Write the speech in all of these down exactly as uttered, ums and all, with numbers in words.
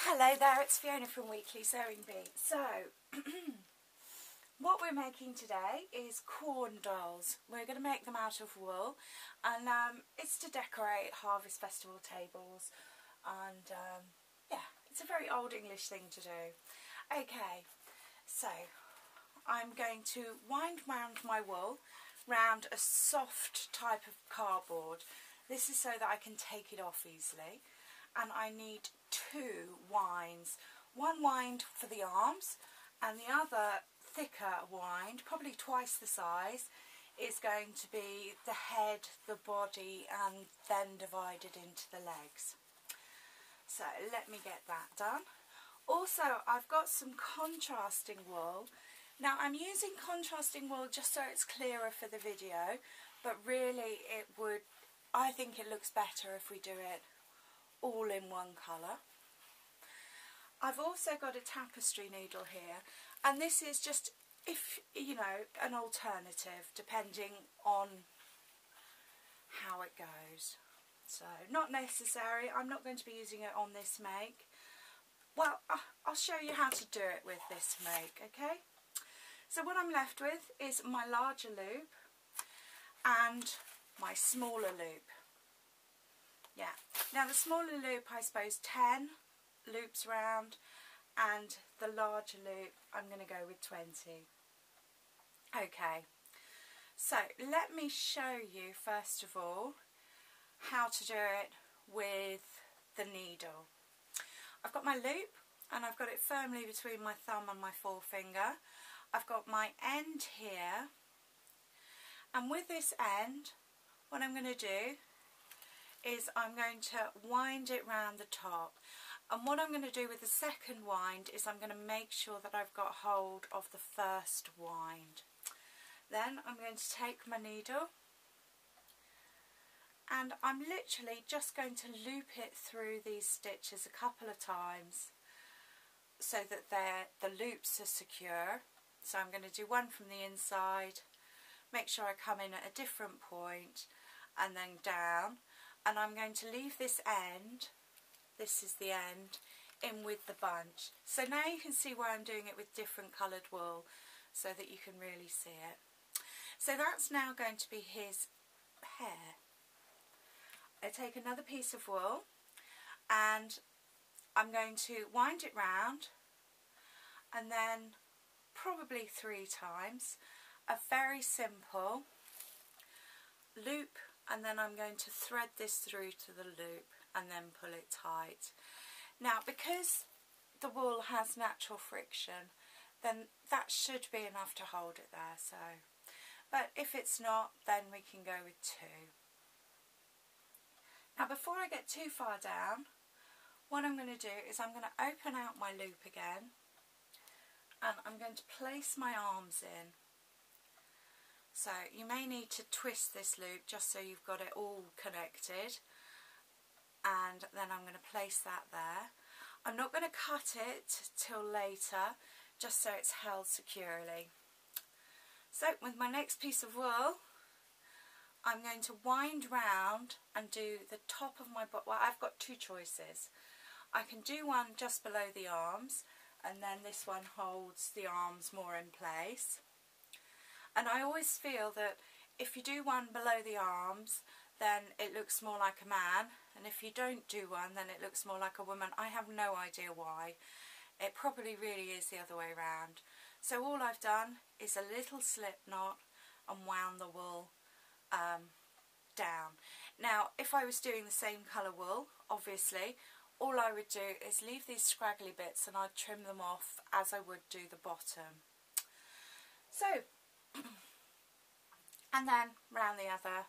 Hello there, it's Fiona from Weekly Sewing Bee. So, what we're making today is corn dolls. We're going to make them out of wool, and um, it's to decorate Harvest Festival tables, and um, yeah, it's a very old English thing to do. Okay, so I'm going to wind round my wool round a soft type of cardboard. This is so that I can take it off easily. And I need two winds. One wind for the arms and the other thicker wind, probably twice the size, is going to be the head, the body, and then divided into the legs. So let me get that done. Also, I've got some contrasting wool. Now I'm using contrasting wool just so it's clearer for the video, but really it would, I think it looks better if we do it all in one colour. I've also got a tapestry needle here, and this is just, if you know, an alternative depending on how it goes. So not necessary. I'm not going to be using it on this make. Well, I'll show you how to do it with this make, okay? So what I'm left with is my larger loop and my smaller loop. Yeah, now the smaller loop, I suppose ten loops round, and the larger loop I'm going to go with twenty. Okay, so let me show you first of all how to do it with the needle. I've got my loop and I've got it firmly between my thumb and my forefinger. I've got my end here, and with this end what I'm going to do is I'm going to wind it round the top, and what I'm going to do with the second wind is I'm going to make sure that I've got hold of the first wind. Then I'm going to take my needle and I'm literally just going to loop it through these stitches a couple of times so that they're, the loops are secure. So I'm going to do one from the inside, make sure I come in at a different point and then down. And I'm going to leave this end, this is the end, in with the bunch. So now you can see why I'm doing it with different coloured wool, so that you can really see it. So that's now going to be his hair. I take another piece of wool and I'm going to wind it round, and then probably three times, a very simple loop, and then I'm going to thread this through to the loop and then pull it tight. Now because the wool has natural friction, then that should be enough to hold it there. So, but if it's not, then we can go with two. Now before I get too far down, what I'm going to do is I'm going to open out my loop again, and I'm going to place my arms in. So you may need to twist this loop just so you've got it all connected, and then I'm going to place that there. I'm not going to cut it till later, just so it's held securely. So with my next piece of wool, I'm going to wind round and do the top of my body. Well, I've got two choices. I can do one just below the arms, and then this one holds the arms more in place. And I always feel that if you do one below the arms, then it looks more like a man, and if you don't do one, then it looks more like a woman. I have no idea why. It probably really is the other way around. So all I've done is a little slip knot and wound the wool um, down. Now if I was doing the same colour wool, obviously all I would do is leave these scraggly bits and I'd trim them off as I would do the bottom. So and then round the other,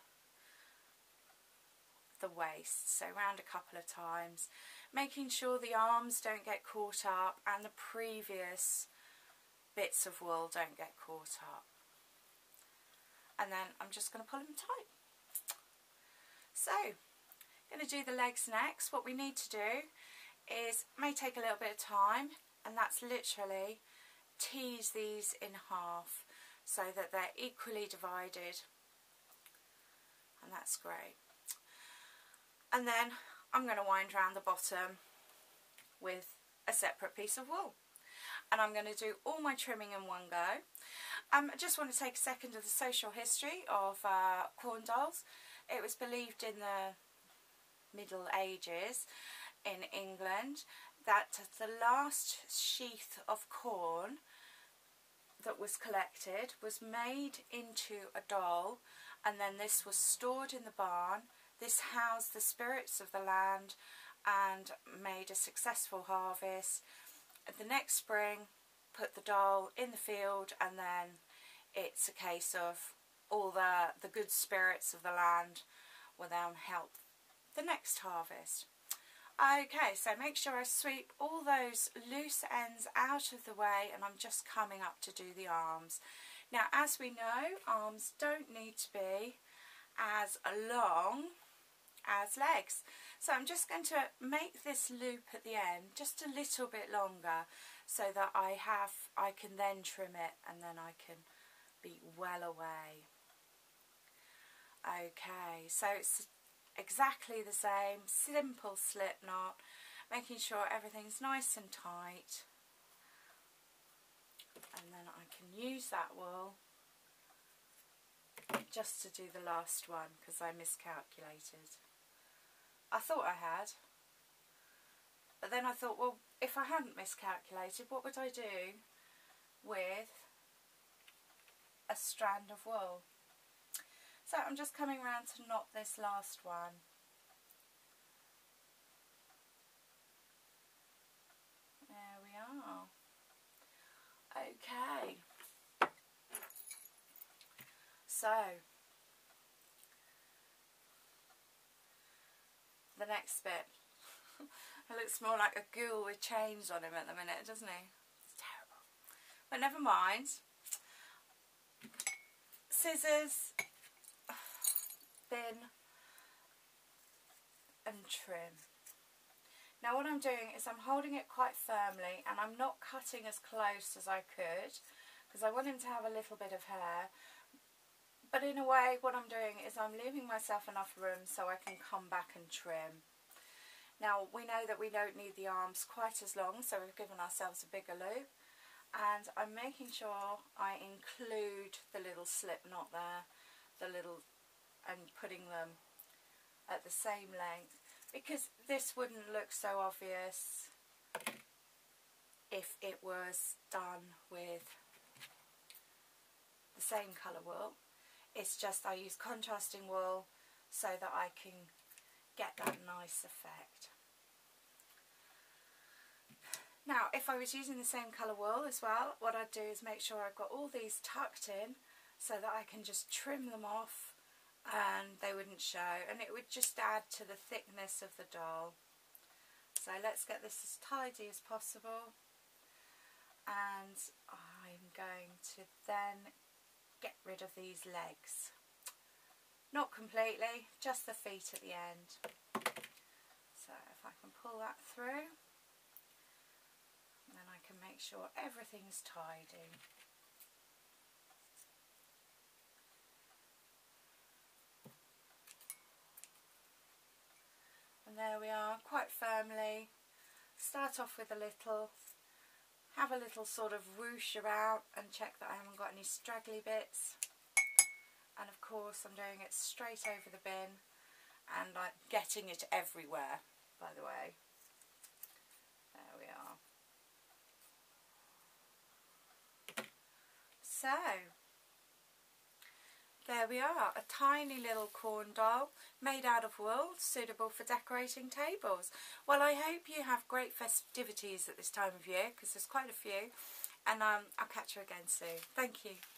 the waist, so round a couple of times, making sure the arms don't get caught up and the previous bits of wool don't get caught up. And then I'm just going to pull them tight. So, going to do the legs next. What we need to do is, may take a little bit of time, and that's literally tease these in half so that they're equally divided, and that's great. And then I'm going to wind around the bottom with separate piece of wool. And I'm going to do all my trimming in one go. Um, I just want to take a second of the social history of uh, corn dolls. It was believed in the Middle Ages in England that the last sheath of corn that was collected was made into a doll, and then this was stored in the barn. This housed the spirits of the land and made a successful harvest. The next spring, put the doll in the field, and then it's a case of all the, the good spirits of the land will then help the next harvest. Okay, so make sure I sweep all those loose ends out of the way, and I'm just coming up to do the arms. Now, as we know, arms don't need to be as long as legs. So I'm just going to make this loop at the end just a little bit longer so that I have, I can then trim it, and then I can be well away. Okay, so it's exactly the same, simple slip knot, making sure everything's nice and tight, and then I can use that wool just to do the last one because I miscalculated. I thought I had, but then I thought, well, if I hadn't miscalculated, what would I do with a strand of wool? So I'm just coming around to knot this last one. There we are. Okay. So, the next bit. It looks more like a ghoul with chains on him at the minute, doesn't he? It's terrible. But never mind. Scissors, bin, and trim. Now what I'm doing is I'm holding it quite firmly, and I'm not cutting as close as I could because I want him to have a little bit of hair. But in a way, what I'm doing is I'm leaving myself enough room so I can come back and trim. Now, we know that we don't need the arms quite as long, so we've given ourselves a bigger loop. And I'm making sure I include the little slip knot there, the little, and putting them at the same length, because this wouldn't look so obvious if it was done with the same colour wool. It's just I use contrasting wool so that I can get that nice effect. Now, if I was using the same colour wool as well, what I'd do is make sure I've got all these tucked in so that I can just trim them off and they wouldn't show, and it would just add to the thickness of the doll. So let's get this as tidy as possible, and I'm going to then get rid of these legs. Not completely, just the feet at the end. So if I can pull that through, then I can make sure everything's tidy. And there we are, quite firmly. Start off with a little, have a little sort of whoosh around and check that I haven't got any straggly bits. And of course I'm doing it straight over the bin, and I'm getting it everywhere, by the way. There we are. So, there we are, a tiny little corn doll made out of wool, suitable for decorating tables. Well, I hope you have great festivities at this time of year, because there's quite a few, and um, I'll catch you again soon. Thank you.